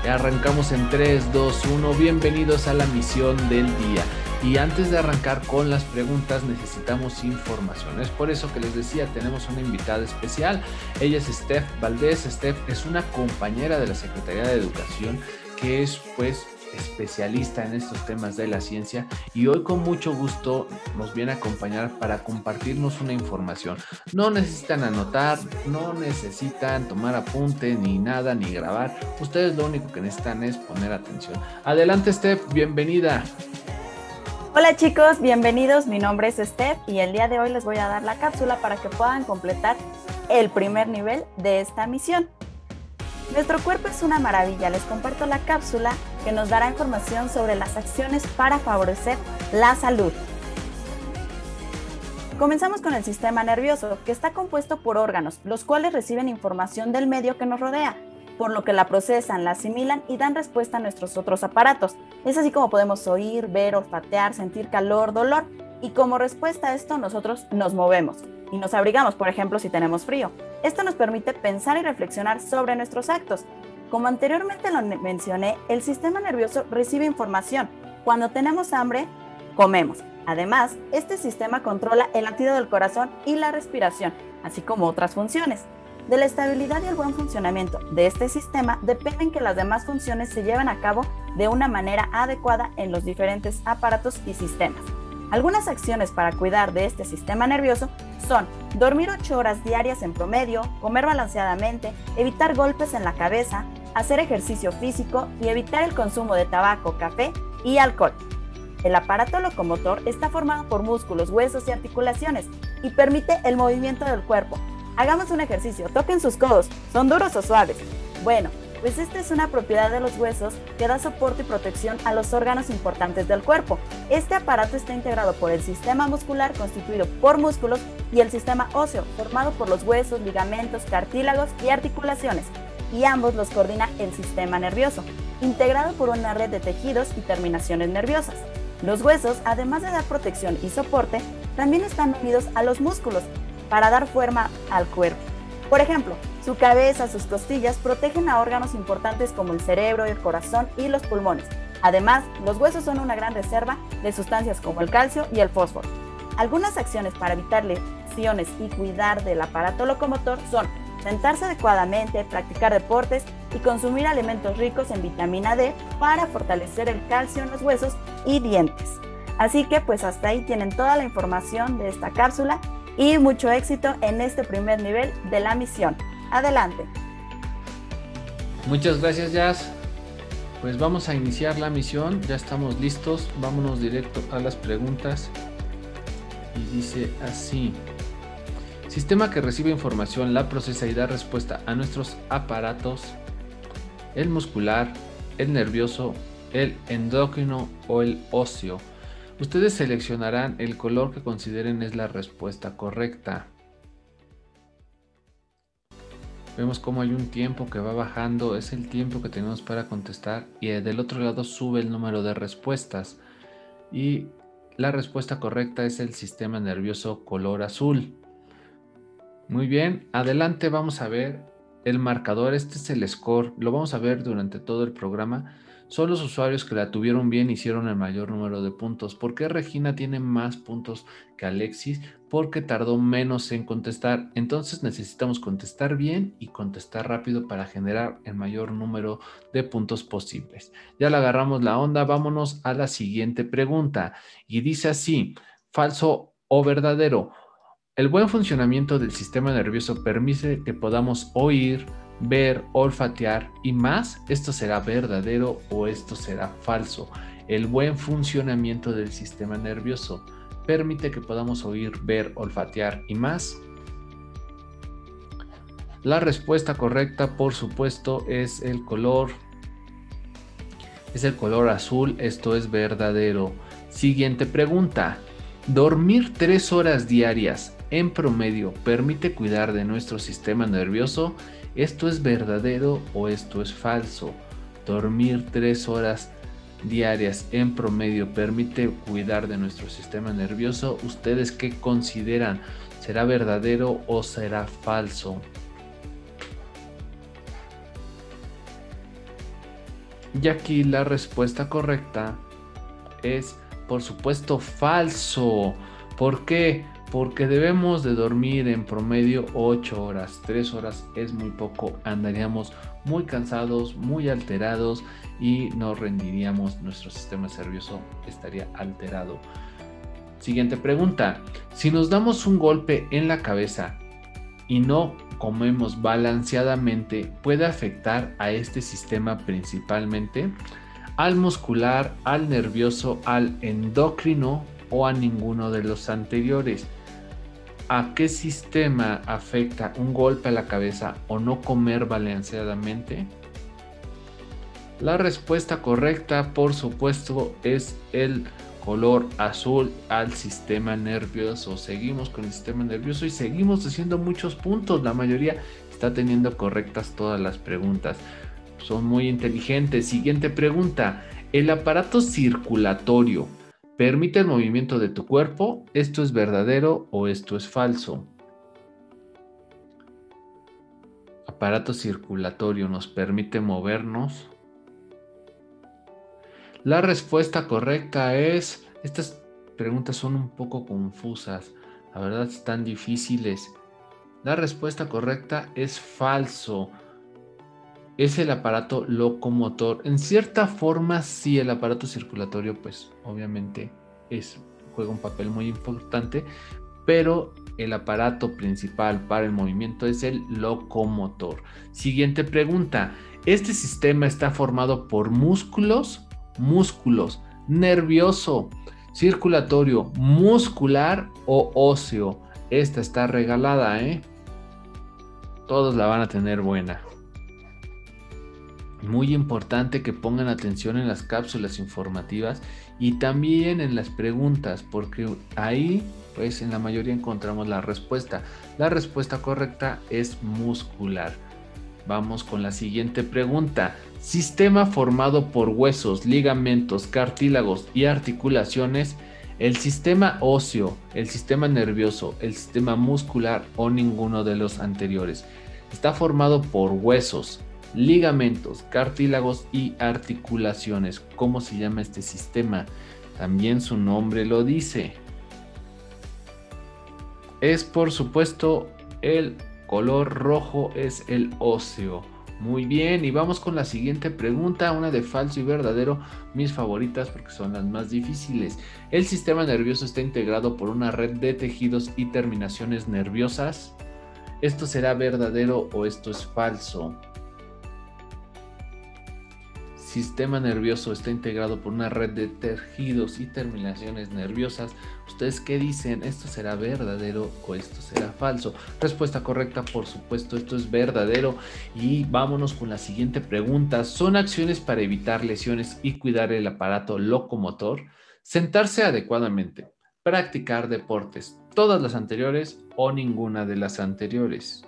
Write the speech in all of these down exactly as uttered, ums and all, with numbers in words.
Arrancamos en tres, dos, uno. Bienvenidos a la misión del día. Y antes de arrancar con las preguntas necesitamos información. Es por eso que les decía, tenemos una invitada especial. Ella es Steph Valdés. Steph es una compañera de la Secretaría de Educación que es pues especialista en estos temas de la ciencia y hoy con mucho gusto nos viene a acompañar para compartirnos una información. No necesitan anotar, no necesitan tomar apunte ni nada, ni grabar. Ustedes lo único que necesitan es poner atención. Adelante, Steph, bienvenida. Hola chicos, bienvenidos. Mi nombre es Steph y el día de hoy les voy a dar la cápsula para que puedan completar el primer nivel de esta misión. Nuestro cuerpo es una maravilla. Les comparto la cápsula que nos dará información sobre las acciones para favorecer la salud. Comenzamos con el sistema nervioso, que está compuesto por órganos, los cuales reciben información del medio que nos rodea, por lo que la procesan, la asimilan y dan respuesta a nuestros otros aparatos. Es así como podemos oír, ver, olfatear, sentir calor, dolor, y como respuesta a esto nosotros nos movemos y nos abrigamos, por ejemplo, si tenemos frío. Esto nos permite pensar y reflexionar sobre nuestros actos. Como anteriormente lo mencioné, el sistema nervioso recibe información. Cuando tenemos hambre, comemos. Además, este sistema controla el latido del corazón y la respiración, así como otras funciones. De la estabilidad y el buen funcionamiento de este sistema dependen que las demás funciones se lleven a cabo de una manera adecuada en los diferentes aparatos y sistemas. Algunas acciones para cuidar de este sistema nervioso son dormir ocho horas diarias en promedio, comer balanceadamente, evitar golpes en la cabeza, hacer ejercicio físico y evitar el consumo de tabaco, café y alcohol. El aparato locomotor está formado por músculos, huesos y articulaciones y permite el movimiento del cuerpo. Hagamos un ejercicio, toquen sus codos, ¿son duros o suaves? Bueno, pues esta es una propiedad de los huesos que da soporte y protección a los órganos importantes del cuerpo. Este aparato está integrado por el sistema muscular constituido por músculos y el sistema óseo formado por los huesos, ligamentos, cartílagos y articulaciones, y ambos los coordina el sistema nervioso, integrado por una red de tejidos y terminaciones nerviosas. Los huesos, además de dar protección y soporte, también están unidos a los músculos para dar forma al cuerpo. Por ejemplo, su cabeza, sus costillas protegen a órganos importantes como el cerebro, el corazón y los pulmones. Además, los huesos son una gran reserva de sustancias como el calcio y el fósforo. Algunas acciones para evitar lesiones y cuidar del aparato locomotor son sentarse adecuadamente, practicar deportes y consumir alimentos ricos en vitamina D para fortalecer el calcio en los huesos y dientes. Así que pues hasta ahí tienen toda la información de esta cápsula y mucho éxito en este primer nivel de la misión. Adelante. Muchas gracias, Jazz. Pues vamos a iniciar la misión, ya estamos listos, vámonos directo a las preguntas. Y dice así: sistema que recibe información, la procesa y da respuesta a nuestros aparatos: el muscular, el nervioso, el endocrino o el óseo. Ustedes seleccionarán el color que consideren es la respuesta correcta. Vemos cómo hay un tiempo que va bajando, es el tiempo que tenemos para contestar, y del otro lado sube el número de respuestas. Y la respuesta correcta es el sistema nervioso color azul. Muy bien, adelante vamos a ver el marcador. Este es el score, lo vamos a ver durante todo el programa. Son los usuarios que la tuvieron bien, hicieron el mayor número de puntos. ¿Por qué Regina tiene más puntos que Alexis? Porque tardó menos en contestar. Entonces necesitamos contestar bien y contestar rápido para generar el mayor número de puntos posibles. Ya le agarramos la onda, vámonos a la siguiente pregunta. Y dice así: ¿falso o verdadero? El buen funcionamiento del sistema nervioso permite que podamos oír, ver, olfatear y más. ¿Esto será verdadero o esto será falso? El buen funcionamiento del sistema nervioso permite que podamos oír, ver, olfatear y más. La respuesta correcta, por supuesto, es el color es el color azul. Esto es verdadero. Siguiente pregunta: ¿dormir tres horas diarias en promedio permite cuidar de nuestro sistema nervioso? ¿Esto es verdadero o esto es falso? Dormir tres horas diarias en promedio permite cuidar de nuestro sistema nervioso. ¿Ustedes qué consideran? ¿Será verdadero o será falso? Y aquí la respuesta correcta es, por supuesto, falso. ¿Por qué? Porque debemos de dormir en promedio ocho horas. tres horas es muy poco. Andaríamos muy cansados, muy alterados y no rendiríamos. Nuestro sistema nervioso estaría alterado. Siguiente pregunta. Si nos damos un golpe en la cabeza y no comemos balanceadamente, ¿puede afectar a este sistema principalmente? ¿Al muscular, al nervioso, al endocrino o a ninguno de los anteriores? ¿A qué sistema afecta un golpe a la cabeza o no comer balanceadamente? La respuesta correcta, por supuesto, es el color azul, al sistema nervioso. Seguimos con el sistema nervioso y seguimos haciendo muchos puntos. La mayoría está teniendo correctas todas las preguntas. Son muy inteligentes. Siguiente pregunta. ¿El aparato circulatorio permite el movimiento de tu cuerpo? ¿Esto es verdadero o esto es falso? Aparato circulatorio nos permite movernos. La respuesta correcta es, estas preguntas son un poco confusas, la verdad están difíciles. La respuesta correcta es falso. Es el aparato locomotor. En cierta forma, sí, el aparato circulatorio, pues obviamente es, juega un papel muy importante, pero el aparato principal para el movimiento es el locomotor. Siguiente pregunta. ¿Este sistema está formado por músculos? Músculos, nervioso, circulatorio, muscular o óseo. Esta está regalada, ¿eh? Todos la van a tener buena. Muy importante que pongan atención en las cápsulas informativas y también en las preguntas, porque ahí, pues, en la mayoría encontramos la respuesta. La respuesta correcta es muscular. Vamos con la siguiente pregunta. Sistema formado por huesos, ligamentos, cartílagos y articulaciones. ¿El sistema óseo, el sistema nervioso, el sistema muscular o ninguno de los anteriores? Está formado por huesos, ligamentos, cartílagos y articulaciones. ¿Cómo se llama este sistema? También su nombre lo dice. Es, por supuesto, el color rojo, es el óseo. Muy bien, y vamos con la siguiente pregunta, una de falso y verdadero, mis favoritas porque son las más difíciles. ¿El sistema nervioso está integrado por una red de tejidos y terminaciones nerviosas? ¿Esto será verdadero o esto es falso? Sistema nervioso está integrado por una red de tejidos y terminaciones nerviosas. ¿Ustedes qué dicen? ¿Esto será verdadero o esto será falso? Respuesta correcta, por supuesto, esto es verdadero. Y vámonos con la siguiente pregunta. ¿Son acciones para evitar lesiones y cuidar el aparato locomotor? Sentarse adecuadamente, practicar deportes, todas las anteriores o ninguna de las anteriores.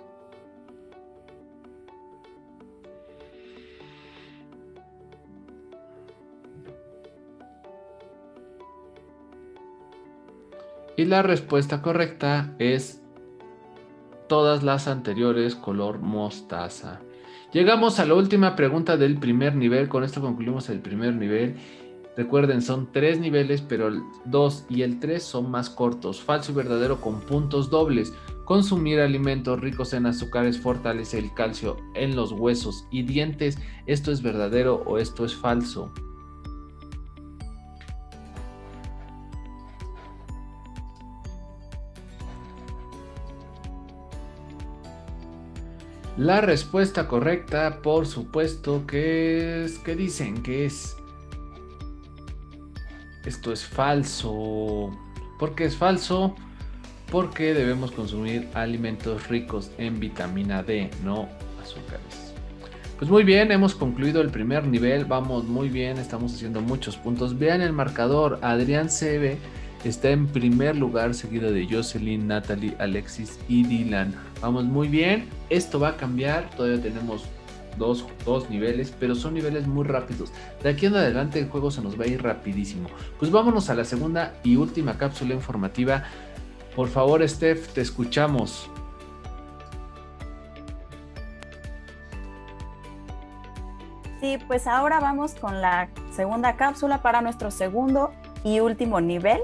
Y la respuesta correcta es todas las anteriores, color mostaza. Llegamos a la última pregunta del primer nivel. Con esto concluimos el primer nivel. Recuerden, son tres niveles, pero el dos y el tres son más cortos. Falso y verdadero con puntos dobles. Consumir alimentos ricos en azúcares fortalece el calcio en los huesos y dientes. ¿Esto es verdadero o esto es falso? La respuesta correcta, por supuesto, que es, ¿qué dicen? Que es, esto es falso. ¿Por qué es falso? Porque debemos consumir alimentos ricos en vitamina D, no azúcares. Pues muy bien, hemos concluido el primer nivel, vamos muy bien, estamos haciendo muchos puntos. Vean el marcador, Adrián Sebe está en primer lugar, seguido de Jocelyn, Natalie, Alexis y Dylan. Vamos muy bien, esto va a cambiar, todavía tenemos dos, dos niveles, pero son niveles muy rápidos. De aquí en adelante el juego se nos va a ir rapidísimo. Pues vámonos a la segunda y última cápsula informativa. Por favor, Steph, te escuchamos. Sí, pues ahora vamos con la segunda cápsula para nuestro segundo y último nivel.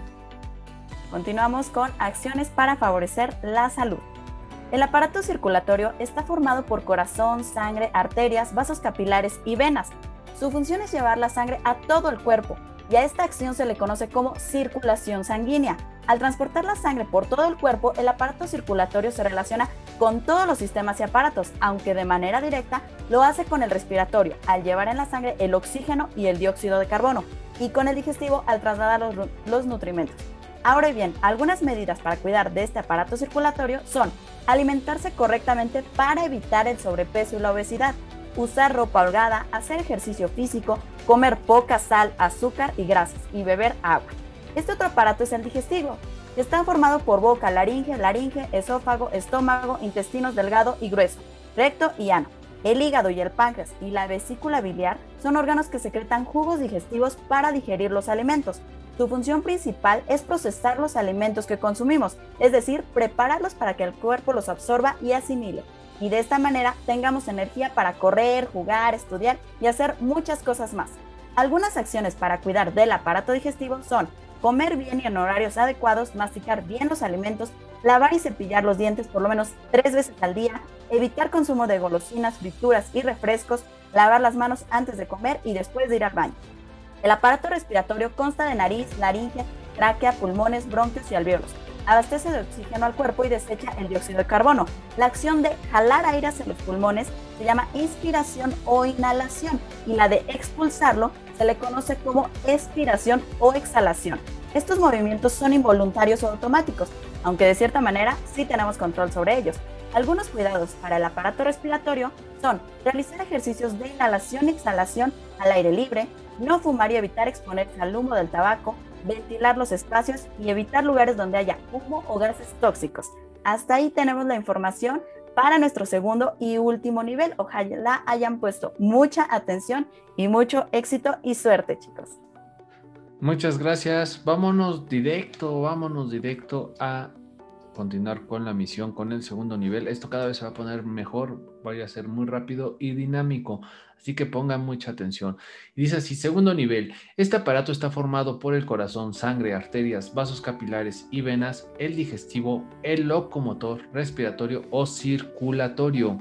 Continuamos con acciones para favorecer la salud. El aparato circulatorio está formado por corazón, sangre, arterias, vasos capilares y venas. Su función es llevar la sangre a todo el cuerpo y a esta acción se le conoce como circulación sanguínea. Al transportar la sangre por todo el cuerpo, el aparato circulatorio se relaciona con todos los sistemas y aparatos, aunque de manera directa lo hace con el respiratorio, al llevar en la sangre el oxígeno y el dióxido de carbono, y con el digestivo al trasladar los, los nutrimentos. Ahora bien, algunas medidas para cuidar de este aparato circulatorio son alimentarse correctamente para evitar el sobrepeso y la obesidad, usar ropa holgada, hacer ejercicio físico, comer poca sal, azúcar y grasas y beber agua. Este otro aparato es el digestivo. Está formado por boca, laringe, laringe, esófago, estómago, intestinos delgado y grueso, recto y ano. El hígado y el páncreas y la vesícula biliar son órganos que secretan jugos digestivos para digerir los alimentos. Su función principal es procesar los alimentos que consumimos, es decir, prepararlos para que el cuerpo los absorba y asimile. Y de esta manera tengamos energía para correr, jugar, estudiar y hacer muchas cosas más. Algunas acciones para cuidar del aparato digestivo son comer bien y en horarios adecuados, masticar bien los alimentos, lavar y cepillar los dientes por lo menos tres veces al día, evitar consumo de golosinas, frituras y refrescos, lavar las manos antes de comer y después de ir al baño. El aparato respiratorio consta de nariz, laringe, tráquea, pulmones, bronquios y alvéolos. Abastece de oxígeno al cuerpo y desecha el dióxido de carbono. La acción de jalar aire hacia los pulmones se llama inspiración o inhalación y la de expulsarlo se le conoce como expiración o exhalación. Estos movimientos son involuntarios o automáticos, aunque de cierta manera sí tenemos control sobre ellos. Algunos cuidados para el aparato respiratorio son realizar ejercicios de inhalación y exhalación al aire libre, no fumar y evitar exponerse al humo del tabaco, ventilar los espacios y evitar lugares donde haya humo o gases tóxicos. Hasta ahí tenemos la información para nuestro segundo y último nivel. Ojalá hayan puesto mucha atención y mucho éxito y suerte, chicos. Muchas gracias. Vámonos directo, vámonos directo a continuar con la misión, con el segundo nivel. Esto cada vez se va a poner mejor, vaya a ser muy rápido y dinámico, así que pongan mucha atención. Y dice así, segundo nivel, este aparato está formado por el corazón, sangre, arterias, vasos capilares y venas, el digestivo, el locomotor, respiratorio o circulatorio.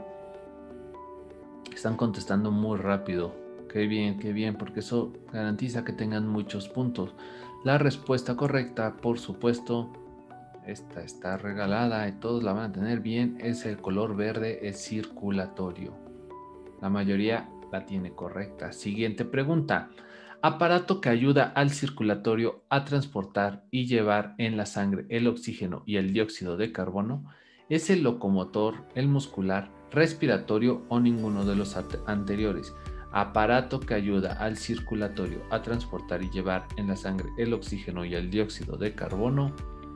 Están contestando muy rápido. Qué bien, qué bien, porque eso garantiza que tengan muchos puntos. La respuesta correcta, por supuesto, esta está regalada y todos la van a tener bien, es el color verde, es circulatorio. La mayoría la tiene correcta. Siguiente pregunta. Aparato que ayuda al circulatorio a transportar y llevar en la sangre el oxígeno y el dióxido de carbono, ¿es el locomotor, el muscular, respiratorio o ninguno de los anteriores? Aparato que ayuda al circulatorio a transportar y llevar en la sangre el oxígeno y el dióxido de carbono.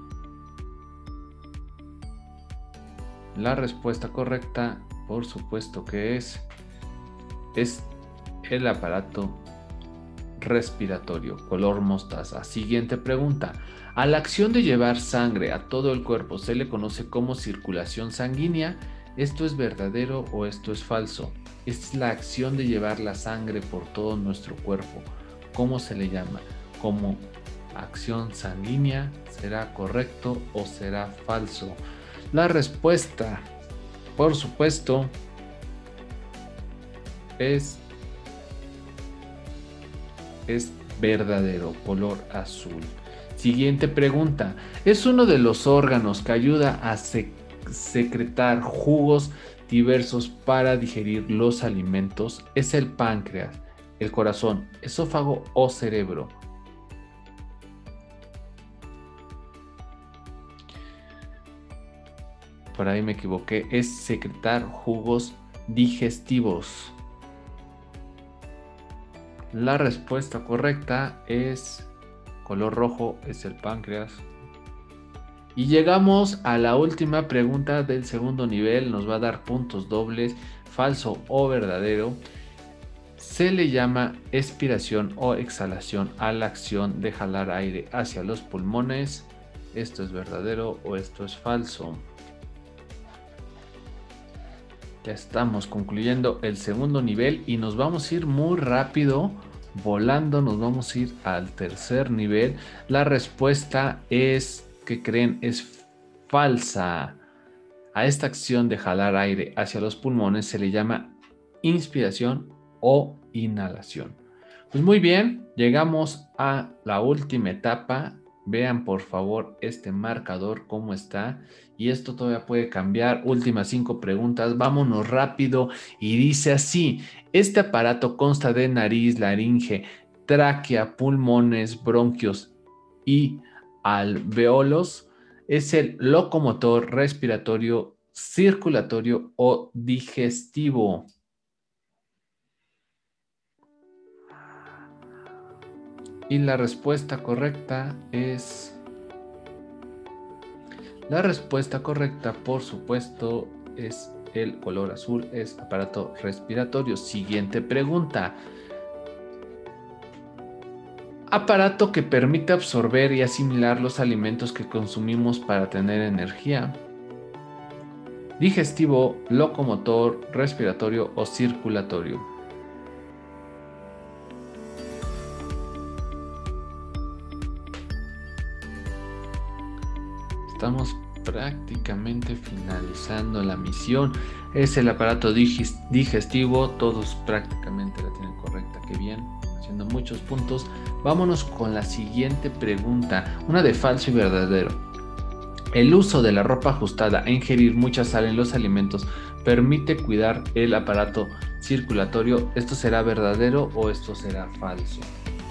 La respuesta correcta, por supuesto que es, es el aparato respiratorio, color mostaza. Siguiente pregunta. A la acción de llevar sangre a todo el cuerpo se le conoce como circulación sanguínea. ¿Esto es verdadero o esto es falso? Es la acción de llevar la sangre por todo nuestro cuerpo. ¿Cómo se le llama? Como acción sanguínea. ¿Será correcto o será falso? La respuesta, por supuesto, es, es verdadero, color azul. Siguiente pregunta. ¿Es uno de los órganos que ayuda a sec- secretar jugos diversos para digerir los alimentos? ¿Es el páncreas, el corazón, esófago o cerebro? Por ahí me equivoqué, es secretar jugos digestivos. La respuesta correcta es color rojo, es el páncreas. Y llegamos a la última pregunta del segundo nivel, nos va a dar puntos dobles, falso o verdadero. Se le llama expiración o exhalación a la acción de jalar aire hacia los pulmones. ¿Esto es verdadero o esto es falso? Ya estamos concluyendo el segundo nivel y nos vamos a ir muy rápido, volando, nos vamos a ir al tercer nivel. La respuesta es, ¿qué creen? Es falsa. A esta acción de jalar aire hacia los pulmones se le llama inspiración o inhalación. Pues muy bien, llegamos a la última etapa. Vean por favor este marcador cómo está, y esto todavía puede cambiar. Últimas cinco preguntas, vámonos rápido, y dice así: este aparato consta de nariz, laringe, tráquea, pulmones, bronquios y alvéolos. Es el locomotor, respiratorio, circulatorio o digestivo. Y la respuesta correcta es... La respuesta correcta, por supuesto, es el color azul, es aparato respiratorio. Siguiente pregunta. Aparato que permite absorber y asimilar los alimentos que consumimos para tener energía. Digestivo, locomotor, respiratorio o circulatorio. Estamos prácticamente finalizando la misión. Es el aparato digestivo. Todos prácticamente la tienen correcta. Qué bien, haciendo muchos puntos. Vámonos con la siguiente pregunta, una de falso y verdadero. El uso de la ropa ajustada e ingerir mucha sal en los alimentos permite cuidar el aparato circulatorio. ¿Esto será verdadero o esto será falso?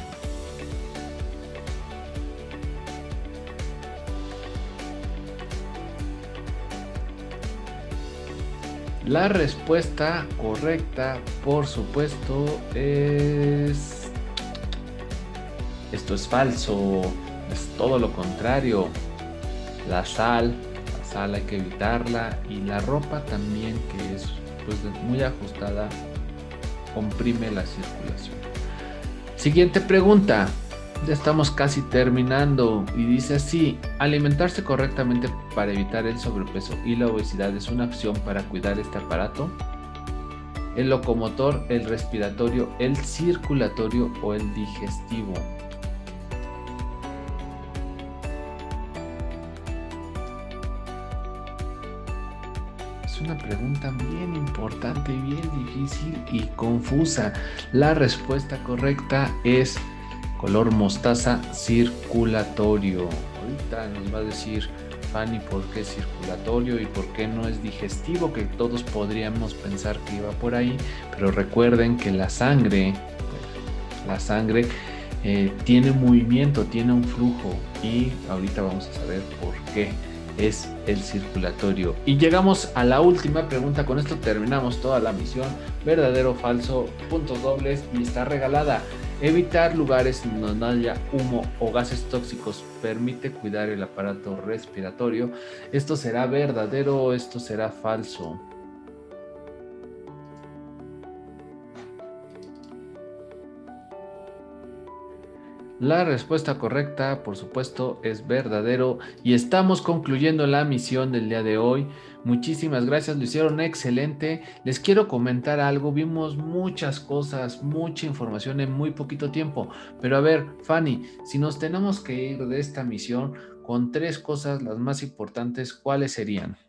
La respuesta correcta, por supuesto, es... Esto es falso, es todo lo contrario. La sal, la sal hay que evitarla, y la ropa también, que es pues, muy ajustada, comprime la circulación. Siguiente pregunta. Ya estamos casi terminando y dice así: alimentarse correctamente para evitar el sobrepeso y la obesidad es una opción para cuidar este aparato. El locomotor, el respiratorio, el circulatorio o el digestivo. Es una pregunta bien importante, bien difícil y confusa. La respuesta correcta es color mostaza, circulatorio. Ahorita nos va a decir Fanny por qué circulatorio y por qué no es digestivo, que todos podríamos pensar que iba por ahí, pero recuerden que la sangre, la sangre eh, tiene movimiento, tiene un flujo, y ahorita vamos a saber por qué es el circulatorio. Y llegamos a la última pregunta. Con esto terminamos toda la misión. Verdadero o falso, puntos dobles, y está regalada. Evitar lugares en donde haya humo o gases tóxicos permite cuidar el aparato respiratorio. ¿Esto será verdadero o esto será falso? La respuesta correcta, por supuesto, es verdadero, y estamos concluyendo la misión del día de hoy. Muchísimas gracias, lo hicieron excelente. Les quiero comentar algo, vimos muchas cosas, mucha información en muy poquito tiempo, pero a ver, Fanny, si nos tenemos que ir de esta misión con tres cosas, las más importantes, ¿cuáles serían?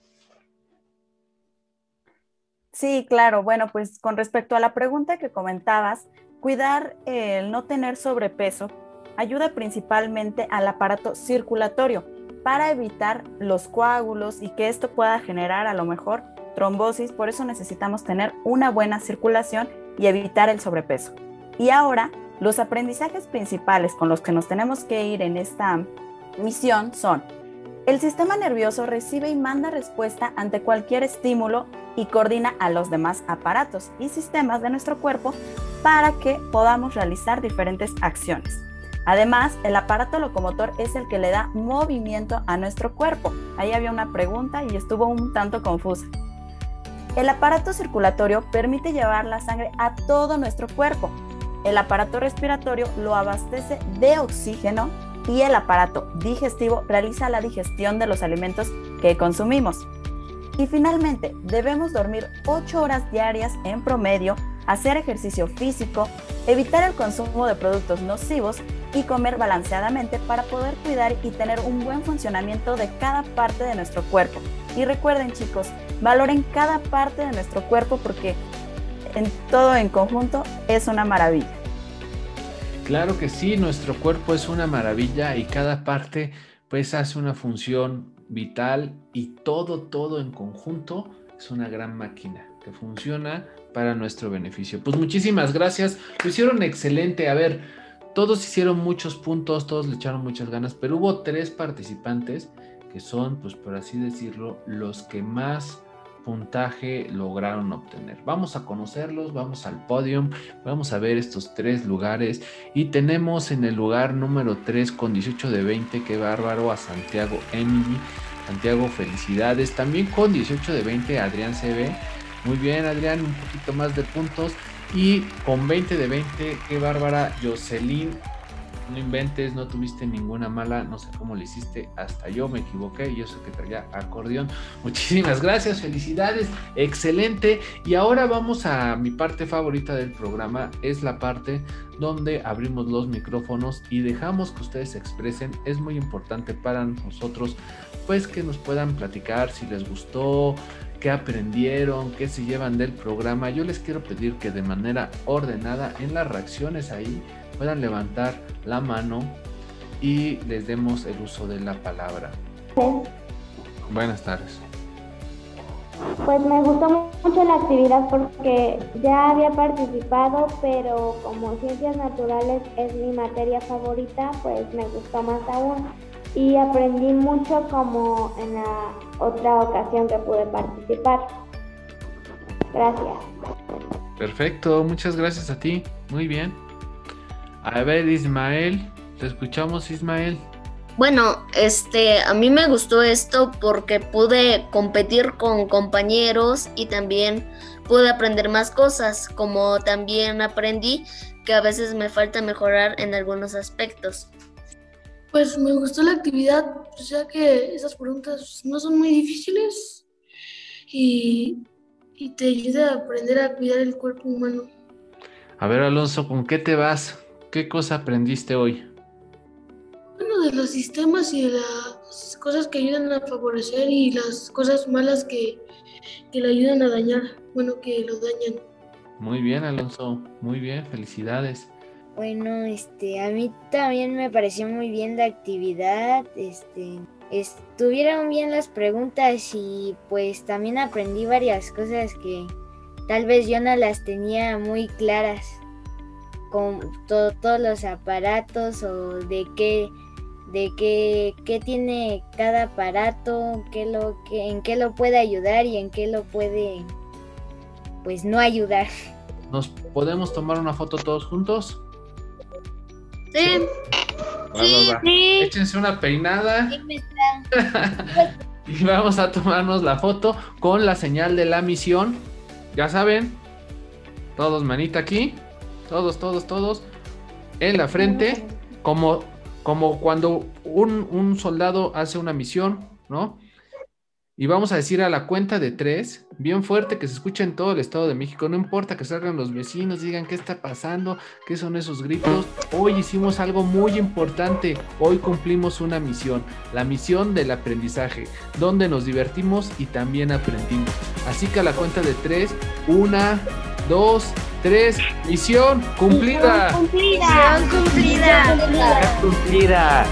Sí, claro. Bueno, pues con respecto a la pregunta que comentabas, cuidar el no tener sobrepeso ayuda principalmente al aparato circulatorio para evitar los coágulos y que esto pueda generar a lo mejor trombosis. Por eso necesitamos tener una buena circulación y evitar el sobrepeso. Y ahora, los aprendizajes principales con los que nos tenemos que ir en esta misión son: el sistema nervioso recibe y manda respuesta ante cualquier estímulo y coordina a los demás aparatos y sistemas de nuestro cuerpo para que podamos realizar diferentes acciones. Además, el aparato locomotor es el que le da movimiento a nuestro cuerpo. Ahí había una pregunta y estuvo un tanto confusa. El aparato circulatorio permite llevar la sangre a todo nuestro cuerpo. El aparato respiratorio lo abastece de oxígeno y el aparato digestivo realiza la digestión de los alimentos que consumimos. Y finalmente, debemos dormir ocho horas diarias en promedio, hacer ejercicio físico, evitar el consumo de productos nocivos y comer balanceadamente para poder cuidar y tener un buen funcionamiento de cada parte de nuestro cuerpo. Y recuerden, chicos, valoren cada parte de nuestro cuerpo porque en todo en conjunto es una maravilla. Claro que sí, nuestro cuerpo es una maravilla y cada parte pues hace una función vital y todo, todo en conjunto es una gran máquina que funciona para nuestro beneficio. Pues muchísimas gracias, lo hicieron excelente. A ver, todos hicieron muchos puntos, todos le echaron muchas ganas, pero hubo tres participantes que son, pues por así decirlo, los que más puntaje lograron obtener. Vamos a conocerlos, vamos al podio, vamos a ver estos tres lugares y tenemos en el lugar número tres con dieciocho de veinte, qué bárbaro, a Santiago Emily. Santiago, felicidades. También con dieciocho de veinte Adrián C B. Muy bien, Adrián, un poquito más de puntos. Y con veinte de veinte, qué bárbara, Jocelyn. No inventes, no tuviste ninguna mala, no sé cómo le hiciste, hasta yo me equivoqué y eso que traía acordeón. Muchísimas gracias, felicidades, excelente. Y ahora vamos a mi parte favorita del programa, es la parte donde abrimos los micrófonos y dejamos que ustedes se expresen. Es muy importante para nosotros, pues que nos puedan platicar si les gustó, qué aprendieron, qué se llevan del programa. Yo les quiero pedir que de manera ordenada en las reacciones ahí puedan levantar la mano y les demos el uso de la palabra. Sí. Buenas tardes. Pues me gustó mucho la actividad porque ya había participado, pero como ciencias naturales es mi materia favorita, pues me gustó más aún. Y aprendí mucho como en la otra ocasión que pude participar. Gracias. Perfecto, muchas gracias a ti. Muy bien. A ver, Ismael, te escuchamos, Ismael. Bueno, este, a mí me gustó esto porque pude competir con compañeros y también pude aprender más cosas, como también aprendí que a veces me falta mejorar en algunos aspectos. Pues me gustó la actividad, ya que esas preguntas no son muy difíciles y, y te ayuda a aprender a cuidar el cuerpo humano. A ver, Alonso, ¿con qué te vas? ¿Qué cosa aprendiste hoy? Bueno, de los sistemas y de las cosas que ayudan a favorecer y las cosas malas que, que le ayudan a dañar, bueno, que lo dañan. Muy bien, Alonso, muy bien, felicidades. Bueno, este, a mí también me pareció muy bien la actividad, este, estuvieron bien las preguntas y pues también aprendí varias cosas que tal vez yo no las tenía muy claras, con to- todos los aparatos o de qué, de qué, qué tiene cada aparato, qué lo, qué, en qué lo puede ayudar y en qué lo puede, pues no ayudar. ¿Nos podemos tomar una foto todos juntos? Sí. Va, va, va. Sí. Échense una peinada y vamos a tomarnos la foto con la señal de la misión. Ya saben, todos manita aquí, todos, todos, todos en la frente, como, como cuando un, un soldado hace una misión, ¿no? Y vamos a decir a la cuenta de tres, bien fuerte, que se escuche en todo el Estado de México. No importa que salgan los vecinos, digan qué está pasando, qué son esos gritos. Hoy hicimos algo muy importante. Hoy cumplimos una misión, la misión del aprendizaje, donde nos divertimos y también aprendimos. Así que a la cuenta de tres, una, dos, tres, misión cumplida. Cumplida. Cumplida. Cumplida. Cumplida.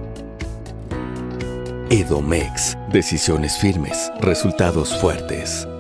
Edomex, decisiones firmes, resultados fuertes.